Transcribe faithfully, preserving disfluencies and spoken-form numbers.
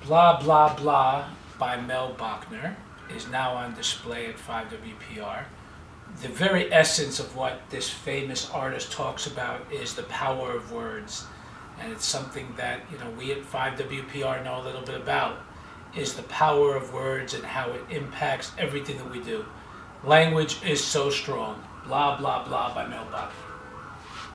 Blah Blah Blah by Mel Bochner is now on display at five W P R. The very essence of what this famous artist talks about is the power of words. And it's something that, you know, we at five W P R know a little bit about, is the power of words and how it impacts everything that we do. Language is so strong. Blah Blah Blah by Mel Bochner.